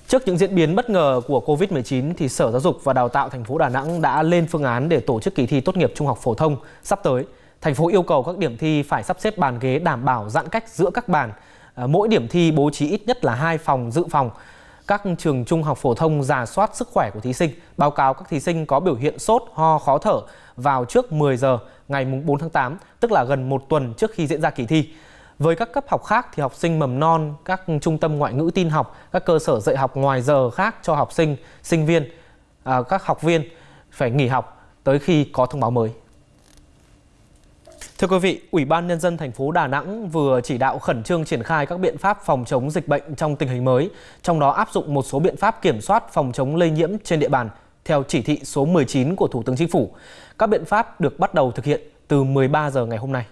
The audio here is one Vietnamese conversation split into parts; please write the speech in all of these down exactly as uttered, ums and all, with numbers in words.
Trước những diễn biến bất ngờ của Covid mười chín, thì Sở Giáo dục và Đào tạo thành phố Đà Nẵng đã lên phương án để tổ chức kỳ thi tốt nghiệp trung học phổ thông sắp tới. Thành phố yêu cầu các điểm thi phải sắp xếp bàn ghế đảm bảo giãn cách giữa các bàn. Mỗi điểm thi bố trí ít nhất là hai phòng dự phòng. Các trường trung học phổ thông rà soát sức khỏe của thí sinh, báo cáo các thí sinh có biểu hiện sốt, ho, khó thở vào trước mười giờ ngày bốn tháng tám, tức là gần một tuần trước khi diễn ra kỳ thi. Với các cấp học khác thì học sinh mầm non, các trung tâm ngoại ngữ tin học, các cơ sở dạy học ngoài giờ khác cho học sinh, sinh viên, à, các học viên phải nghỉ học tới khi có thông báo mới. Thưa quý vị, Ủy ban Nhân dân thành phố Đà Nẵng vừa chỉ đạo khẩn trương triển khai các biện pháp phòng chống dịch bệnh trong tình hình mới, trong đó áp dụng một số biện pháp kiểm soát phòng chống lây nhiễm trên địa bàn theo chỉ thị số mười chín của Thủ tướng Chính phủ. Các biện pháp được bắt đầu thực hiện từ mười ba giờ ngày hôm nay.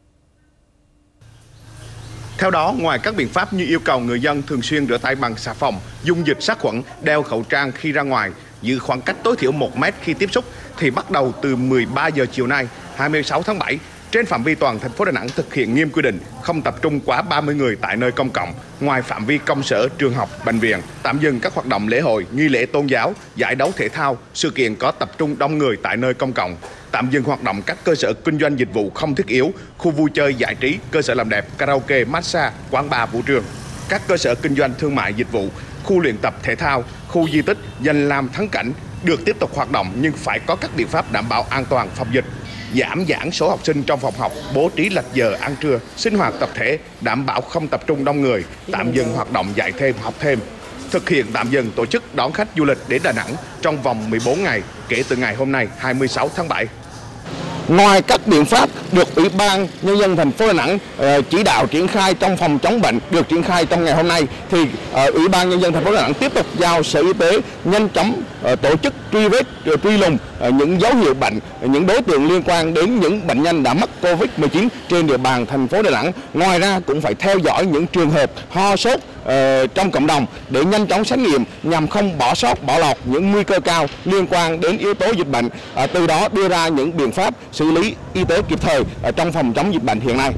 Theo đó, ngoài các biện pháp như yêu cầu người dân thường xuyên rửa tay bằng xà phòng, dung dịch sát khuẩn, đeo khẩu trang khi ra ngoài, giữ khoảng cách tối thiểu một mét khi tiếp xúc, thì bắt đầu từ mười ba giờ chiều nay, hai mươi sáu tháng bảy, trên phạm vi toàn thành phố Đà Nẵng thực hiện nghiêm quy định không tập trung quá ba mươi người tại nơi công cộng, ngoài phạm vi công sở, trường học, bệnh viện, tạm dừng các hoạt động lễ hội, nghi lễ tôn giáo, giải đấu thể thao, sự kiện có tập trung đông người tại nơi công cộng, tạm dừng hoạt động các cơ sở kinh doanh dịch vụ không thiết yếu, khu vui chơi giải trí, cơ sở làm đẹp, karaoke, massage, quán bar, vũ trường, các cơ sở kinh doanh thương mại dịch vụ, khu luyện tập thể thao, khu di tích danh lam thắng cảnh được tiếp tục hoạt động nhưng phải có các biện pháp đảm bảo an toàn phòng dịch. Giảm giãn số học sinh trong phòng học, bố trí lệch giờ ăn trưa, sinh hoạt tập thể, đảm bảo không tập trung đông người, tạm dừng hoạt động dạy thêm, học thêm. Thực hiện tạm dừng tổ chức đón khách du lịch đến Đà Nẵng trong vòng mười bốn ngày kể từ ngày hôm nay hai mươi sáu tháng bảy. Ngoài các biện pháp được Ủy ban Nhân dân thành phố Đà Nẵng uh, chỉ đạo triển khai trong phòng chống bệnh được triển khai trong ngày hôm nay, thì uh, Ủy ban Nhân dân thành phố Đà Nẵng tiếp tục giao Sở Y tế nhanh chóng uh, tổ chức truy vết, uh, truy lùng uh, những dấu hiệu bệnh, uh, những đối tượng liên quan đến những bệnh nhân đã mắc Covid mười chín trên địa bàn thành phố Đà Nẵng. Ngoài ra cũng phải theo dõi những trường hợp ho sốt uh, trong cộng đồng để nhanh chóng xét nghiệm nhằm không bỏ sót bỏ lọt những nguy cơ cao liên quan đến yếu tố dịch bệnh, uh, từ đó đưa ra những biện pháp xử lý y tế kịp thời ở trong phòng chống dịch bệnh hiện nay.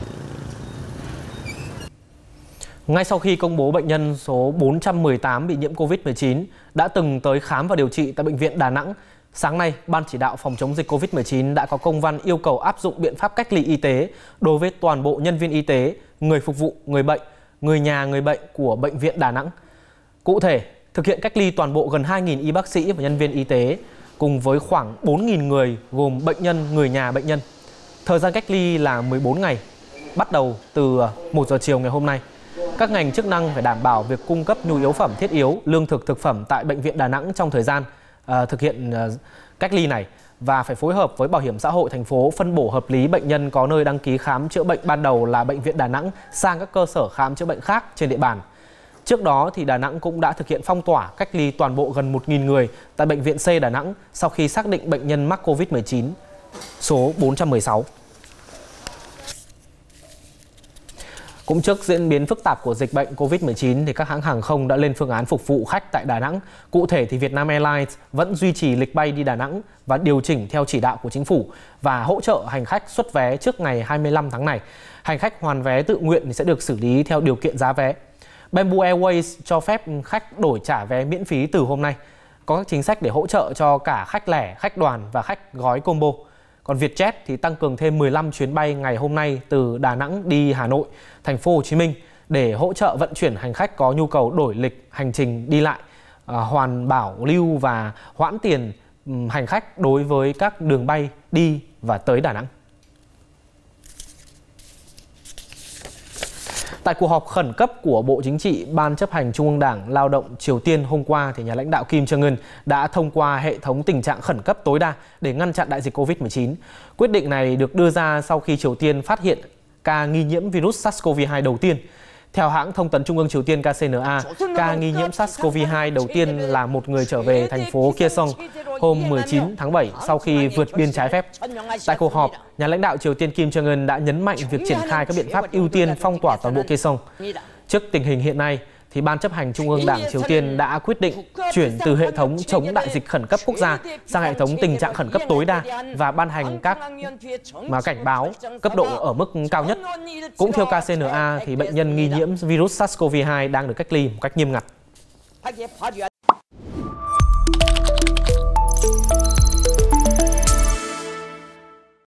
Ngay sau khi công bố bệnh nhân số bốn trăm mười tám bị nhiễm Covid mười chín đã từng tới khám và điều trị tại Bệnh viện Đà Nẵng, sáng nay, Ban chỉ đạo phòng chống dịch Covid mười chín đã có công văn yêu cầu áp dụng biện pháp cách ly y tế đối với toàn bộ nhân viên y tế, người phục vụ, người bệnh, người nhà người bệnh của Bệnh viện Đà Nẵng. Cụ thể, thực hiện cách ly toàn bộ gần hai nghìn y bác sĩ và nhân viên y tế, cùng với khoảng bốn nghìn người gồm bệnh nhân, người nhà bệnh nhân. Thời gian cách ly là mười bốn ngày, bắt đầu từ một giờ chiều ngày hôm nay. Các ngành chức năng phải đảm bảo việc cung cấp nhu yếu phẩm thiết yếu, lương thực, thực phẩm tại Bệnh viện Đà Nẵng trong thời gian uh, thực hiện uh, cách ly này, và phải phối hợp với Bảo hiểm xã hội thành phố phân bổ hợp lý bệnh nhân có nơi đăng ký khám chữa bệnh ban đầu là Bệnh viện Đà Nẵng sang các cơ sở khám chữa bệnh khác trên địa bàn. Trước đó, thì Đà Nẵng cũng đã thực hiện phong tỏa cách ly toàn bộ gần một nghìn người tại Bệnh viện C Đà Nẵng sau khi xác định bệnh nhân mắc Covid mười chín số bốn trăm mười sáu. Cũng trước diễn biến phức tạp của dịch bệnh Covid mười chín, thì các hãng hàng không đã lên phương án phục vụ khách tại Đà Nẵng. Cụ thể thì Vietnam Airlines vẫn duy trì lịch bay đi Đà Nẵng và điều chỉnh theo chỉ đạo của chính phủ và hỗ trợ hành khách xuất vé trước ngày hai mươi lăm tháng này. Hành khách hoàn vé tự nguyện thì sẽ được xử lý theo điều kiện giá vé. Bamboo Airways cho phép khách đổi trả vé miễn phí từ hôm nay. Có các chính sách để hỗ trợ cho cả khách lẻ, khách đoàn và khách gói combo. Còn Vietjet thì tăng cường thêm mười lăm chuyến bay ngày hôm nay từ Đà Nẵng đi Hà Nội, thành phố Hồ Chí Minh để hỗ trợ vận chuyển hành khách có nhu cầu đổi lịch hành trình đi lại, à, hoàn bảo lưu và hoãn tiền um, hành khách đối với các đường bay đi và tới Đà Nẵng. Tại cuộc họp khẩn cấp của Bộ Chính trị, Ban chấp hành Trung ương Đảng Lao động Triều Tiên hôm qua, thì nhà lãnh đạo Kim Jong Un đã thông qua hệ thống tình trạng khẩn cấp tối đa để ngăn chặn đại dịch Covid mười chín. Quyết định này được đưa ra sau khi Triều Tiên phát hiện ca nghi nhiễm virus SARS-xê o vê hai đầu tiên. Theo hãng thông tấn Trung ương Triều Tiên K C N A, ca nghi nhiễm SARS-xê o vê hai đầu tiên là một người trở về thành phố Kaesong hôm mười chín tháng bảy sau khi vượt biên trái phép. Tại cuộc họp, nhà lãnh đạo Triều Tiên Kim Jong Un đã nhấn mạnh việc triển khai các biện pháp ưu tiên phong tỏa toàn bộ Kaesong. Trước tình hình hiện nay, thì Ban chấp hành Trung ương Đảng Triều Tiên đã quyết định chuyển từ hệ thống chống đại dịch khẩn cấp quốc gia sang hệ thống tình trạng khẩn cấp tối đa và ban hành các mà cảnh báo cấp độ ở mức cao nhất. Cũng theo K C N A, thì bệnh nhân nghi nhiễm virus SARS-xê o vê hai đang được cách ly một cách nghiêm ngặt. 他给发觉